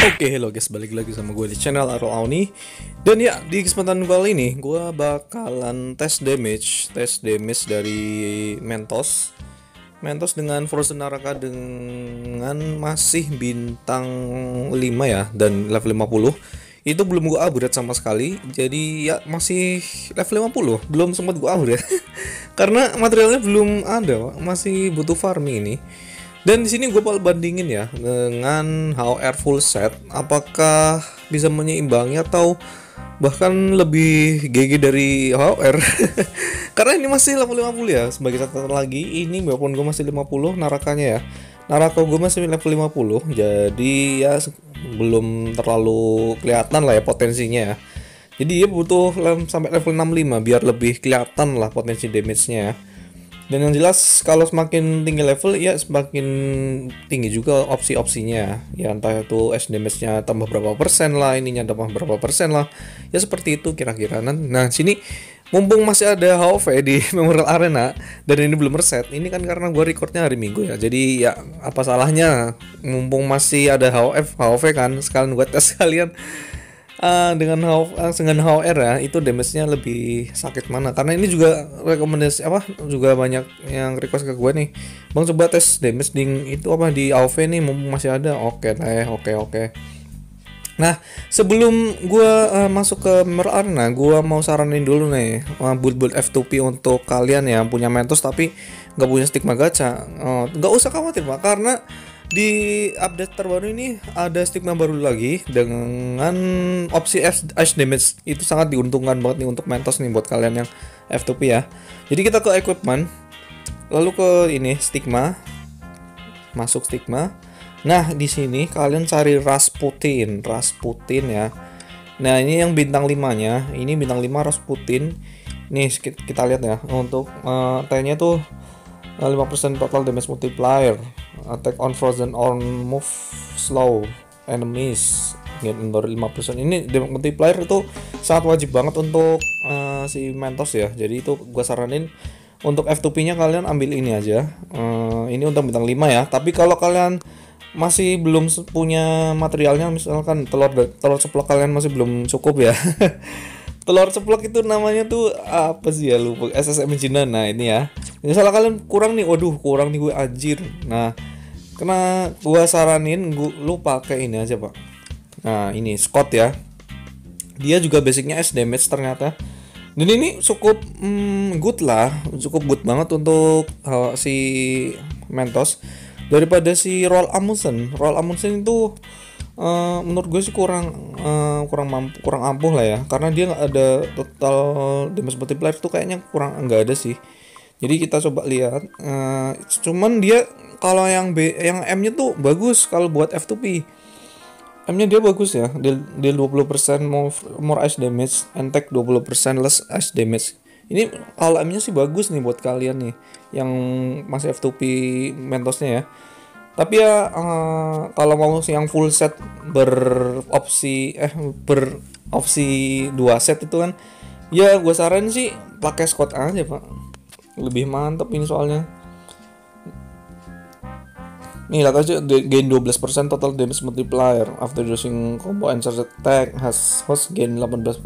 Oke, hello guys, balik lagi sama gue di channel Aro Auni. Dan ya, di kesempatan kali ini gue bakalan tes damage dari Mentos. Mentos dengan Frozen Naraka dengan masih bintang 5 ya, dan level 50. Itu belum gue upgrade sama sekali. Jadi ya masih level 50, belum sempat gue upgrade. Karena materialnya belum ada, masih butuh farming ini. Dan di sini gue bandingin ya dengan HOR full set, apakah bisa menyeimbangi atau bahkan lebih GG dari HOR. Karena ini masih level 50 ya. Sebagai catatan lagi, ini walaupun gue masih 50 narakanya ya. Naraka gue masih level 50, jadi ya belum terlalu kelihatan lah ya potensinya ya. Jadi dia butuh sampai level 65 biar lebih kelihatan lah potensi damage-nya ya. Dan yang jelas kalau semakin tinggi level ya semakin tinggi juga opsi-opsinya ya, entah itu S damage-nya tambah berapa persen lah, ininya tambah berapa persen lah ya, seperti itu kira-kira. Nah sini mumpung masih ada HOV di Memorial Arena dan ini belum reset, ini kan karena gue recordnya hari Minggu ya, jadi ya apa salahnya mumpung masih ada HOV kan, sekalian gue tes kalian dengan HOR ya, itu damage-nya lebih sakit mana. Karena ini juga rekomendasi juga banyak yang request ke gue nih, bang coba tes damage itu di AoV nih mumpung masih ada. Oke. Nah sebelum gue masuk ke Memorial Arena, gue mau saranin dulu nih build F2P untuk kalian yang punya Mentos tapi nggak punya stigma gacha. Nggak usah khawatir pak, karena di update terbaru ini ada stigma baru lagi dengan opsi ice damage. Itu sangat diuntungkan banget nih untuk Mentos nih buat kalian yang F2P ya. Jadi kita ke equipment, lalu ke ini stigma, masuk stigma. Nah di sini kalian cari Rasputin ya. Nah ini yang bintang 5-nya, ini bintang 5 Rasputin. Nih kita lihat ya, untuk T-nya tuh 5% total damage multiplier, attack on frozen or move slow enemies, get under 5%. Ini damage multiplier itu sangat wajib banget untuk si Mentos ya. Jadi itu gua saranin untuk F2P nya kalian ambil ini aja. Ini untuk bintang 5 ya. Tapi kalau kalian masih belum punya materialnya, misalkan telur ceplok kalian masih belum cukup ya. Telur ceplok itu namanya tuh apa sih ya, lupa, SSM Jinan. Nah ini ya, misalnya kalian kurang nih, kurang nih gue anjir. Nah karena gue saranin lu pakai ini aja pak. Nah ini Scott ya, dia juga basicnya S damage ternyata. Dan ini cukup good lah, cukup good banget untuk si Mentos daripada si Roll Amundsen itu. Menurut gue sih kurang ampuh lah ya, karena dia nggak ada total damage multiplier tuh, kayaknya kurang, nggak ada sih. Jadi kita coba lihat, cuman dia kalau yang M-nya tuh bagus kalau buat F2P. M-nya dia bagus ya, deal 20% more ice damage, attack 20% less ice damage. Ini kalau M-nya sih bagus nih buat kalian nih yang masih F2P Mentosnya ya. Tapi ya kalau mau yang full set beropsi 2 set itu kan, ya gue saranin sih pakai Scott aja pak, lebih mantep ini soalnya. Nih lihat aja, gain 12% total damage multiplier after using combo and charge attack, has gain 18%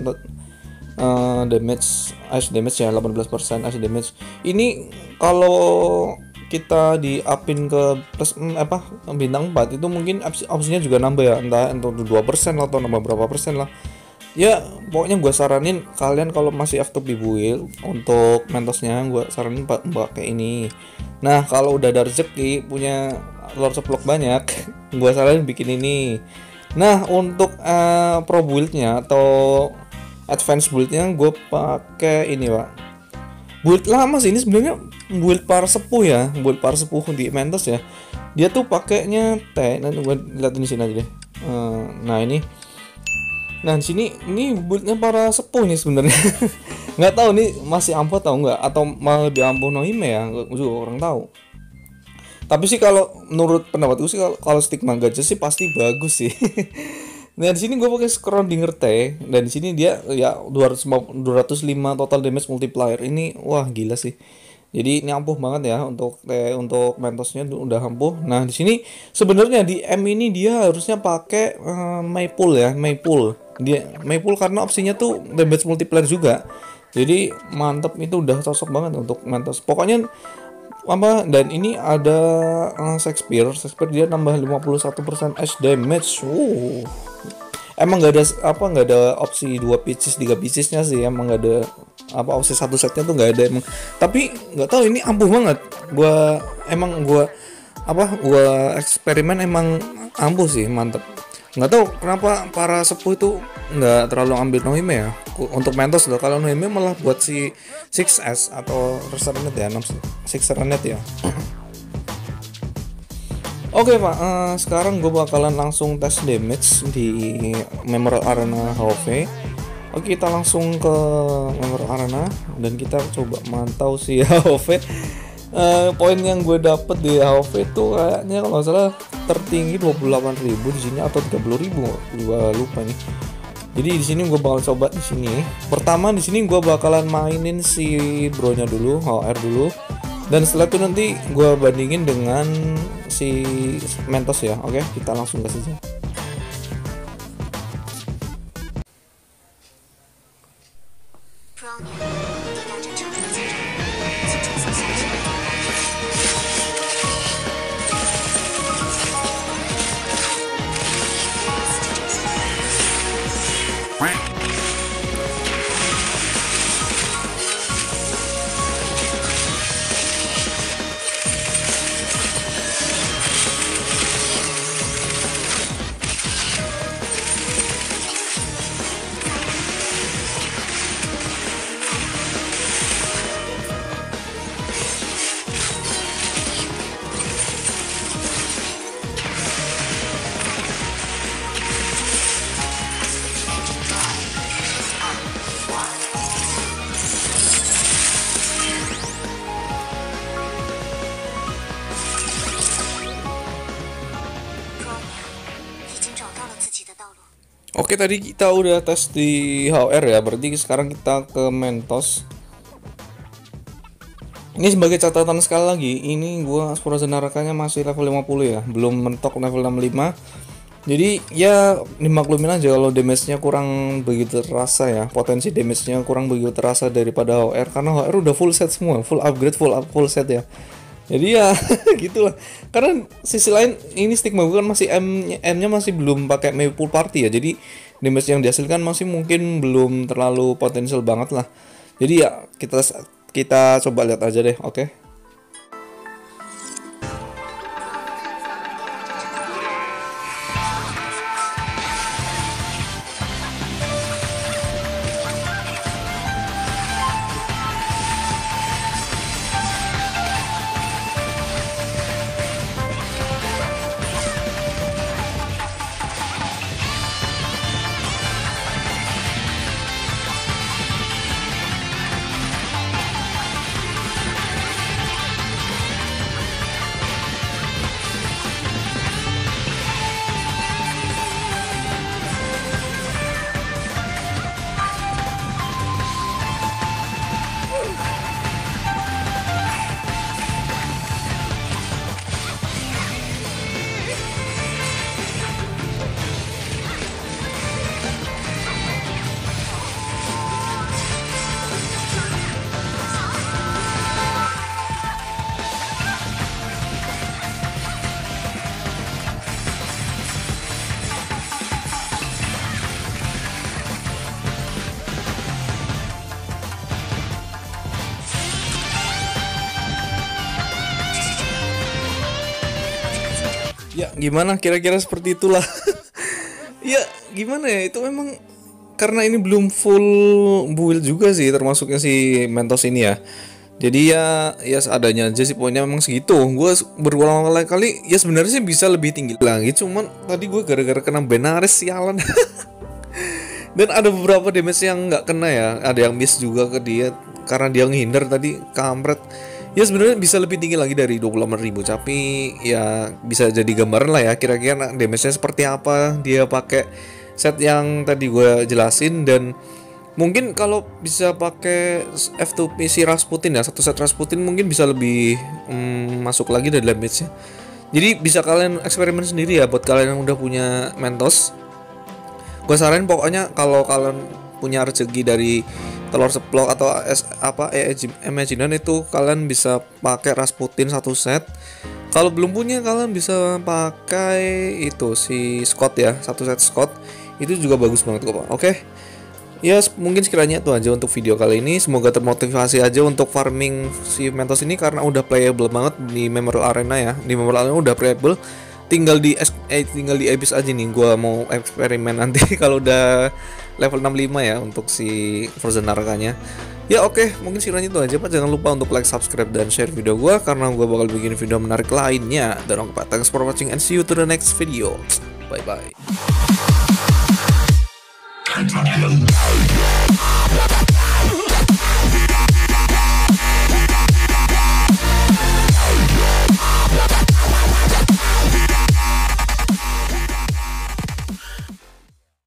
damage ice damage ya, 18% ice damage. Ini kalau kita di upin ke plus bintang 4 itu mungkin opsinya juga nambah ya, entah untuk 2% atau nambah berapa persen lah ya. Pokoknya gue saranin kalian kalau masih F2P build untuk Mentosnya, gue saranin pakai ini. Nah kalau udah ada rezeki punya telur ceplok banyak, gue saranin bikin ini. Nah untuk pro buildnya atau advance buildnya gue pakai ini pak. Build lama sih ini sebenarnya, build para sepuh ya, build para sepuh di Mentos ya. Dia tuh pakainya T. Nanti gue liatin di sini aja deh. Nah ini, nah di sini ini buildnya para sepuh nih sebenarnya. Nggak tahu nih masih ampuh atau enggak, atau malah lebih ampuh Nohime ya, gue juga kurang tahu. Tapi sih kalau menurut pendapat gue sih, kalau stigma gajah sih pasti bagus sih. Nah di sini gue pakai Schrödinger T, dan di sini dia ya 205 total damage multiplier. Ini wah gila sih. Jadi ini ampuh banget ya untuk Mentosnya udah ampuh. Nah, di sini sebenarnya di M ini dia harusnya pakai Maypul ya, Maypul. Dia Maypul karena opsinya tuh damage multiplier juga. Jadi mantep, itu udah cocok banget untuk Mentos. Pokoknya apa, dan ini ada Shakespeare dia nambah 51% edge damage. Emang nggak ada apa, nggak ada opsi 2 pieces 3 piecesnya sih, emang nggak ada apa opsi satu setnya tuh nggak ada emang. Tapi nggak tahu, ini ampuh banget. Gua eksperimen emang ampuh sih, mantep. Nggak tahu kenapa para sepuh itu nggak terlalu ambil Nohime ya untuk Mentos loh. Kalau Nohime malah buat si 6S atau Reserenet ya, 6 Reserenet ya. Oke Pak, sekarang gue bakalan langsung tes damage di Memorial Arena HOV. Oke, kita langsung ke Memorial Arena dan kita coba mantau si HOV. Poin yang gue dapet di HOV itu kayaknya kalau nggak salah tertinggi 28.000 di sini atau 30.000, gue lupa nih. Jadi di sini gue bakal coba di sini. Pertama di sini gue bakalan mainin si bronya dulu, HR dulu. Dan setelah itu nanti gue bandingin dengan si Mentos ya. Oke, kita langsung gas aja. Oke, tadi kita udah tes di HR ya, berarti sekarang kita ke Mentos. Ini sebagai catatan sekali lagi, ini gua Aspura Narakanya masih level 50 ya, belum mentok level 65. Jadi ya dimaklumin aja kalau damage-nya kurang begitu terasa ya, potensi damage-nya kurang begitu terasa daripada HR, karena HR udah full set semua, full upgrade, full set ya. Jadi ya gitulah. Karena sisi lain ini Stigma gue kan masih M-nya masih belum pakai Maypul Party ya. Jadi damage yang dihasilkan masih mungkin belum terlalu potensial banget lah. Jadi ya kita coba lihat aja deh, oke? Ya gimana, kira-kira seperti itulah. Ya gimana ya, itu memang karena ini belum full build juga sih termasuknya si Mentos ini ya. Jadi ya seadanya aja sih, poinnya memang segitu. Gue berulang kali ya sebenarnya sih bisa lebih tinggi lagi, cuman tadi gue gara-gara kena Benares sialan. Dan ada beberapa damage yang nggak kena ya, ada yang miss juga ke dia karena dia ngehindar tadi, kampret. Ya sebenarnya bisa lebih tinggi lagi dari 28.000, tapi ya bisa jadi gambaran lah ya kira-kira damage-nya seperti apa dia pakai set yang tadi gue jelasin. Dan Mungkin kalau bisa pakai F2P si Rasputin ya, satu set Rasputin mungkin bisa lebih masuk lagi dari damage-nya. Jadi bisa kalian eksperimen sendiri ya buat kalian yang udah punya Mentos. Gue saranin pokoknya kalau kalian punya rezeki dari telur ceplok atau Imagineon itu kalian bisa pakai Rasputin satu set. Kalau belum punya kalian bisa pakai itu si Scott ya, satu set Scott. Itu juga bagus banget kok, Pak. Oke. Ya mungkin sekiranya itu aja untuk video kali ini. Semoga termotivasi aja untuk farming si Mentos ini karena udah playable banget di Memorial Arena ya. Di Memorial Arena udah playable. Tinggal di Abyss aja nih. Gua mau eksperimen nanti kalau udah level 65 ya untuk si Frozen Narakanya. Ya oke, mungkin sekiranya itu aja Pak. Jangan lupa untuk like, subscribe, dan share video gua karena gua bakal bikin video menarik lainnya. Dan oke Pak, thanks for watching and see you to the next video. Bye bye.